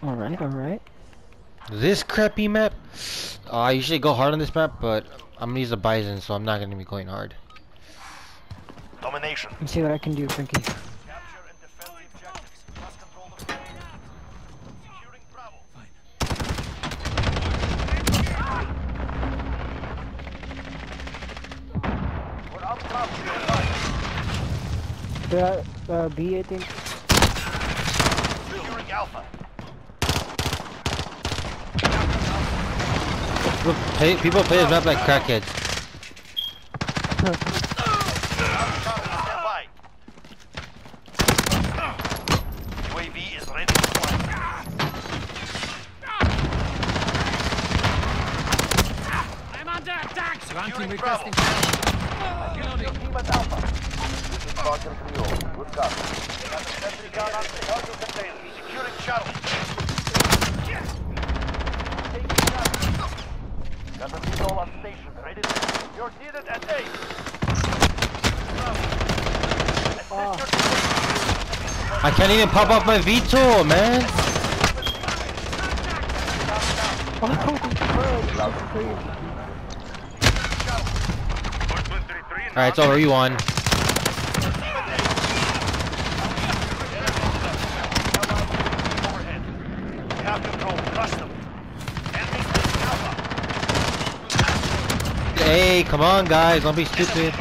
Alright, alright. This crappy map. I usually go hard on this map, but I'm gonna use the Bison, so I'm not gonna be going hard. Domination. Let's see what I can do, Frankie. Capture and defend the objectives. Must control the perimeter. Securing Bravo. We're up top. The B, I think. Securing Alpha. People play this map like crackheads. Stand by. UAV is ready to fly. I'm under attack! Securing Bravo. Team at Alpha. This is Falcon 3-0. Good copy. Got the sentry gun on the cargo container. Securing shuttle. Got the VTOL on station. Ready to... You're needed at 8. I can't even pop off my VTOL, man. Alright, it's over. You won. Have control. Crush them. Enemies taking Alpha. Hey, come on, guys. Don't be stupid.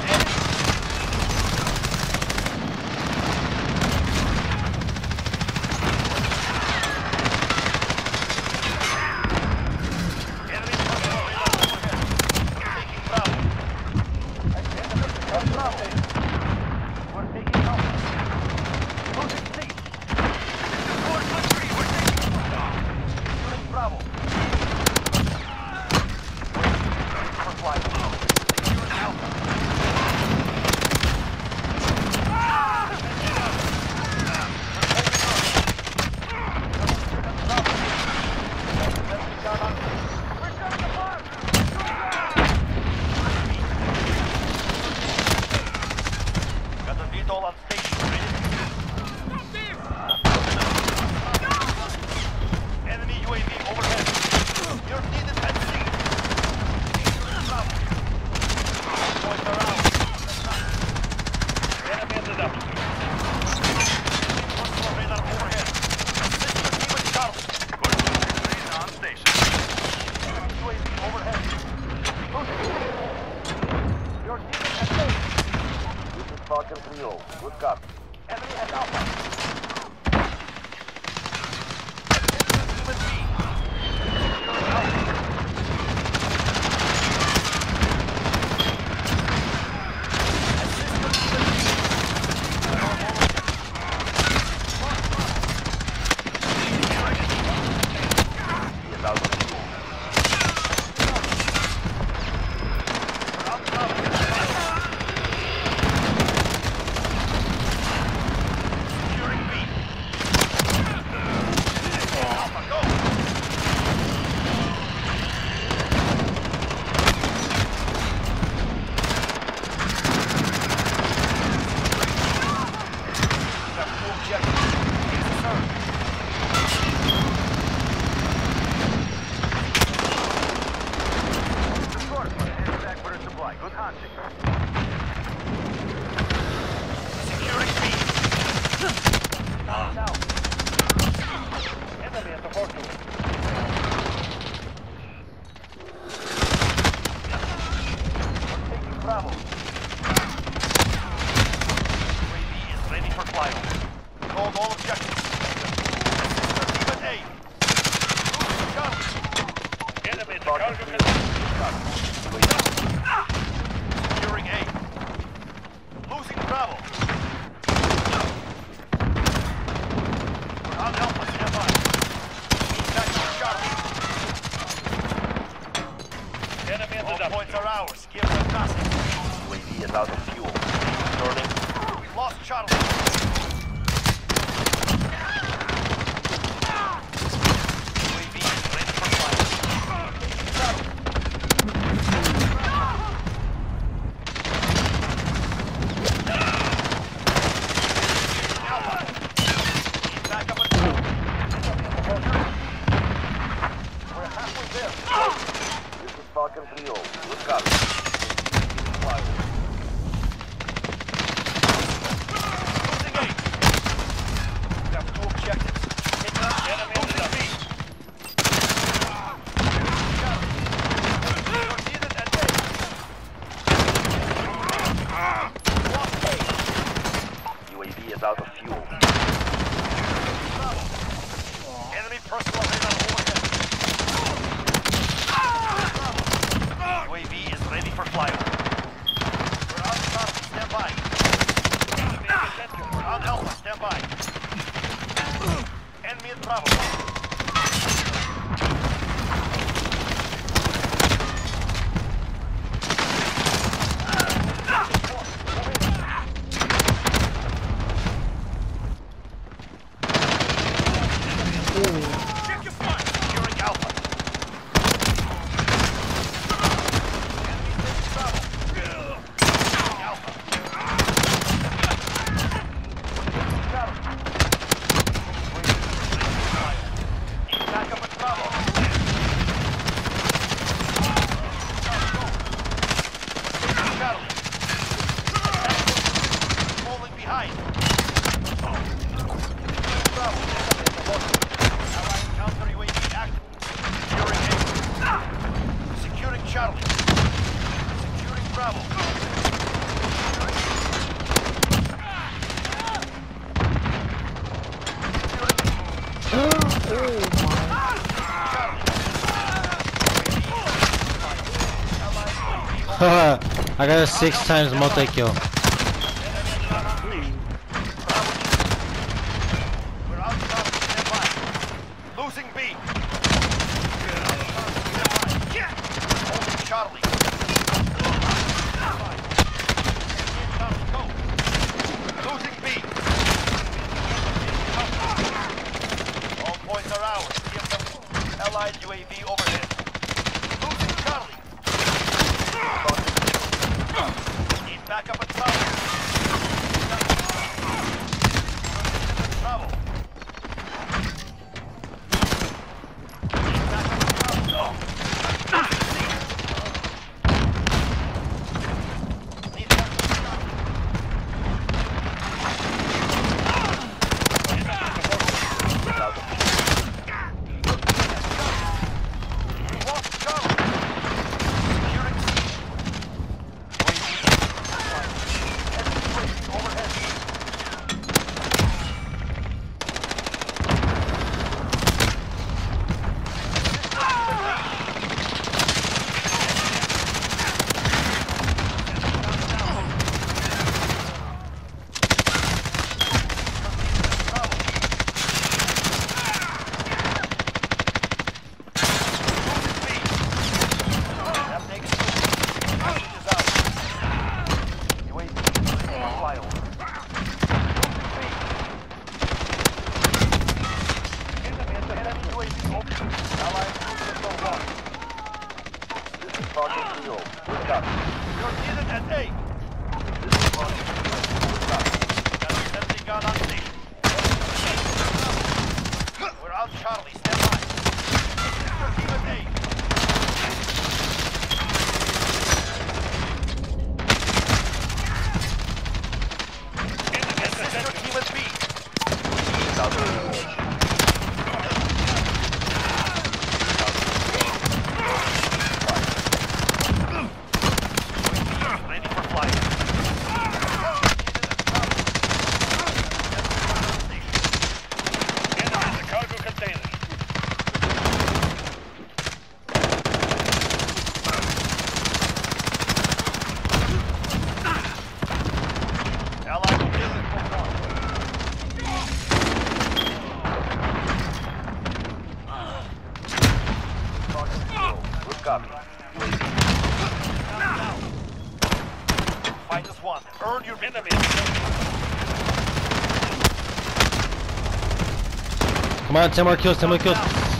Got the VTOL on station. Enemy UAV overhead. You're needed at sea. Points around. Enemy ended up. Personal radar overhead. Assist your team with shuttle. On station. UAV overhead. You're needed at sea. This is Falcon 3-0. Good copy. Enemy at Alpha. Bravo. UAV is ready for flyover. Hold all objectives. Team at A. Losing shuttle. Enemy at the cargo securing A. Losing Bravo. On Alpha, stand by. Back to shuttle. Enemy at the all points are ours. Give them nothing. UAV is out of fuel. Returning. We lost shuttle. UAV is ready for flight. Shuttle. Alpha. Back up and down. is out of fuel. Enemy personal radar overhead. UAV is ready for flyover. We're on Charlie, stand by. We're on Alpha, stand by. Enemy at Bravo. Check your fire. Securing Alpha. Enemy taking Bravo. Alpha. Back up at Bravo. Charlie. Falling behind. Bravo. Allied counter UAV active. Securing A. Securing Charlie. Securing Bravo. I got a 6 times multi-kill. We're out Charlie, stand by. Losing B. Holding Charlie. Charlie, go. Losing B. All points are ours. Allied UAV overhead. Losing Charlie. Need backup at Bravo. Bravo. Need backup at Bravo. Need backup at Bravo. Lost Charlie. Securing C. Overhead. We're out, Charlie. Stand by. Your team at A. Assist your team at B. Ready for flight. Enemy in the cargo container. Allied killing for one. Good copy. -1. Earn your enemy. Come on, 10 more kills, 10 more kills.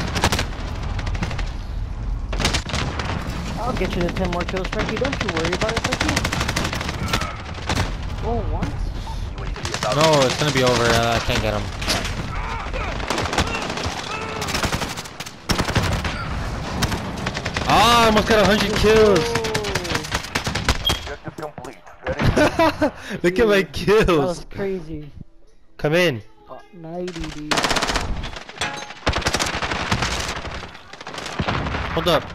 I'll get you the 10 more kills, Frankie. Don't you worry about it, Frankie. Oh, once? UAV is out. No, it's gonna be over. I can't get him. Ah, I almost got 100 kills. Objective complete. Ready? Look at my That kills. was crazy. Come in. 90, dude. Hold up.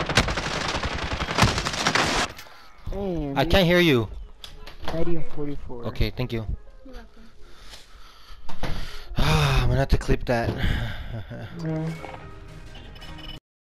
And I can't hear you. 90 and 44. Okay, thank you. I'm gonna have to clip that.